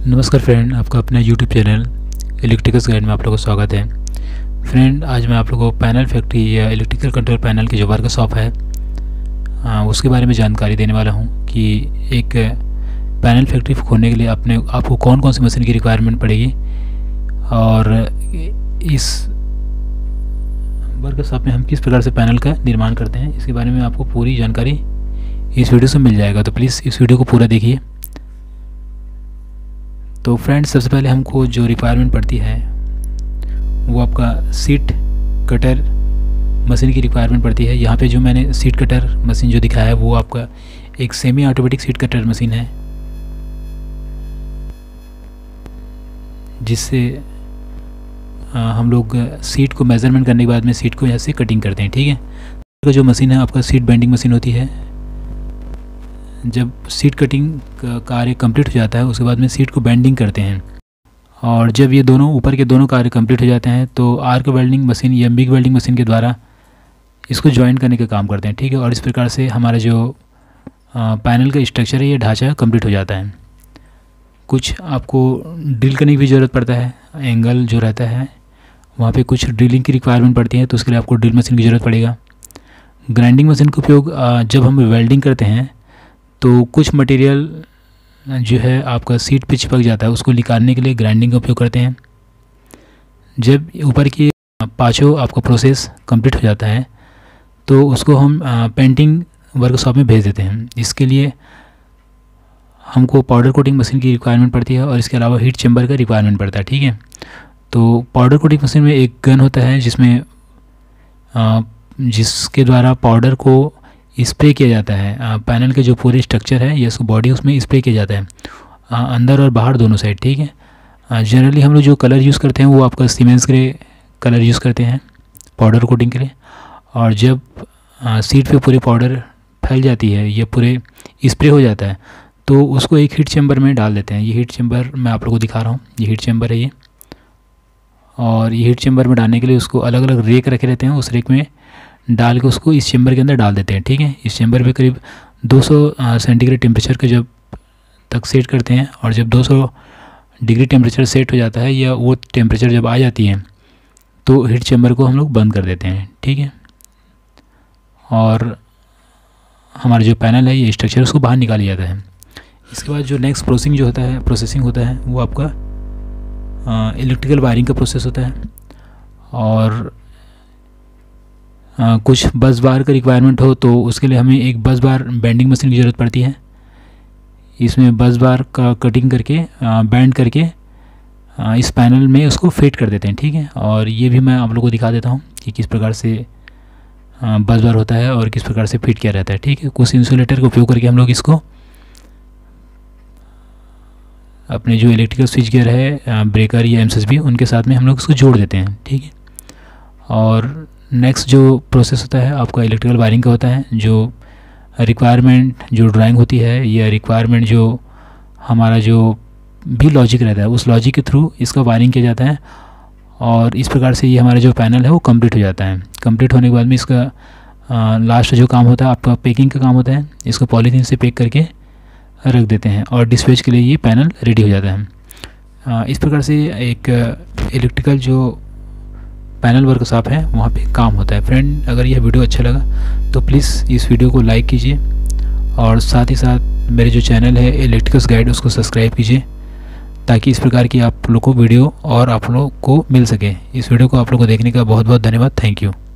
नमस्कार फ्रेंड, आपका अपना यूट्यूब चैनल इलेक्ट्रिकल्स गाइड में आप लोगों का स्वागत है। फ्रेंड, आज मैं आप लोगों को पैनल फैक्ट्री या इलेक्ट्रिकल कंट्रोल पैनल की जो वर्कशॉप है उसके बारे में जानकारी देने वाला हूं कि एक पैनल फैक्ट्री खोलने के लिए आपको कौन कौन सी मशीन की रिक्वायरमेंट पड़ेगी और इस वर्कशॉप में हम किस प्रकार से पैनल का निर्माण करते हैं, इसके बारे में आपको पूरी जानकारी इस वीडियो से मिल जाएगा। तो प्लीज़ इस वीडियो को पूरा देखिए। तो फ्रेंड्स, सबसे पहले हमको जो रिक्वायरमेंट पड़ती है वो आपका सीट कटर मशीन की रिक्वायरमेंट पड़ती है। यहाँ पे जो मैंने सीट कटर मशीन जो दिखाया है वो आपका एक semi automatic sheet cutter machine है, जिससे हम लोग सीट को मेज़रमेंट करने के बाद में सीट को यहाँ से कटिंग करते हैं। ठीक है, तो जो मशीन है आपका सीट बेंडिंग मशीन होती है। जब सीट कटिंग का कार्य कंप्लीट हो जाता है उसके बाद में सीट को बेंडिंग करते हैं, और जब ये दोनों ऊपर के दोनों कार्य कंप्लीट हो जाते हैं तो आर्क वेल्डिंग मशीन या मिग वेल्डिंग मशीन के द्वारा इसको ज्वाइन करने का काम करते हैं। ठीक है, और इस प्रकार से हमारा जो पैनल का स्ट्रक्चर है, ये ढांचा कंप्लीट हो जाता है। कुछ आपको ड्रिल करने की भी ज़रूरत पड़ता है, एंगल जो रहता है वहाँ पे कुछ ड्रिलिंग की रिक्वायरमेंट पड़ती है, तो उसके लिए आपको ड्रिल मशीन की ज़रूरत पड़ेगा। ग्राइंडिंग मशीन का उपयोग जब हम वेल्डिंग करते हैं तो कुछ मटेरियल जो है आपका सीट पे चिपक जाता है, उसको निकालने के लिए ग्राइंडिंग का उपयोग करते हैं। जब ऊपर की पाँचों आपका प्रोसेस कंप्लीट हो जाता है तो उसको हम पेंटिंग वर्कशॉप में भेज देते हैं। इसके लिए हमको पाउडर कोटिंग मशीन की रिक्वायरमेंट पड़ती है और इसके अलावा हीट चैम्बर का रिक्वायरमेंट पड़ता है। ठीक है, तो पाउडर कोटिंग मशीन में एक गन होता है जिसके द्वारा पाउडर को स्प्रे किया जाता है। पैनल के जो पूरे स्ट्रक्चर है या उसको बॉडी उसमें स्प्रे किया जाता है, अंदर और बाहर दोनों साइड। ठीक है, जनरली हम लोग जो कलर यूज़ करते हैं वो आपका सीमेंस ग्रे कलर यूज़ करते हैं पाउडर कोटिंग के लिए। और जब सीट पे पूरे पाउडर फैल जाती है या पूरे स्प्रे हो जाता है तो उसको एक हीट चैम्बर में डाल देते हैं। ये हीट चैम्बर मैं आप लोगों को दिखा रहा हूँ, ये हीट चैम्बर है ये। और ये हीट चैम्बर में डालने के लिए उसको अलग अलग रेक रखे रहते हैं, उस रेक में डाल के उसको इस चैम्बर के अंदर डाल देते हैं। ठीक है, इस चैम्बर पे करीब 200 सेंटीग्रेड टेम्परेचर का जब तक सेट करते हैं, और जब 200 डिग्री टेम्परेचर सेट हो जाता है या वो टेम्परेचर जब आ जाती है तो हीट चैम्बर को हम लोग बंद कर देते हैं। ठीक है, और हमारा जो पैनल है ये स्ट्रक्चर उसको बाहर निकाल लिया जाता है। इसके बाद जो नेक्स्ट प्रोसेसिंग होता है वो आपका इलेक्ट्रिकल वायरिंग का प्रोसेस होता है। और कुछ बस बार का रिक्वायरमेंट हो तो उसके लिए हमें एक बस बार बेंडिंग मशीन की ज़रूरत पड़ती है। इसमें बस बार का कटिंग करके बैंड करके इस पैनल में उसको फिट कर देते हैं। ठीक है, और ये भी मैं आप लोगों को दिखा देता हूँ कि किस प्रकार से बस बार होता है और किस प्रकार से फिट किया रहता है। ठीक है, कुछ इंसुलेटर का उपयोग करके हम लोग इसको अपने जो इलेक्ट्रिकल स्विच गियर है, ब्रेकर या एमएसबी, उनके साथ में हम लोग इसको जोड़ देते हैं। ठीक है, और नेक्स्ट जो प्रोसेस होता है आपका इलेक्ट्रिकल वायरिंग का होता है। जो रिक्वायरमेंट जो ड्राइंग होती है या रिक्वायरमेंट जो हमारा जो भी लॉजिक रहता है उस लॉजिक के थ्रू इसका वायरिंग किया जाता है, और इस प्रकार से ये हमारा जो पैनल है वो कंप्लीट हो जाता है। कंप्लीट होने के बाद में इसका लास्ट जो काम होता है आपका पेकिंग का काम होता है। इसको पॉलीथीन से पैक करके रख देते हैं और डिस्पैच के लिए ये पैनल रेडी हो जाता है। इस प्रकार से एक इलेक्ट्रिकल जो पैनल वर्कशॉप है वहाँ पे काम होता है। फ्रेंड, अगर यह वीडियो अच्छा लगा तो प्लीज़ इस वीडियो को लाइक कीजिए, और साथ ही साथ मेरे जो चैनल है इलेक्ट्रिकल्स गाइड उसको सब्सक्राइब कीजिए, ताकि इस प्रकार की आप लोग को वीडियो और आप लोग को मिल सके। इस वीडियो को आप लोग को देखने का बहुत बहुत धन्यवाद। Thank you.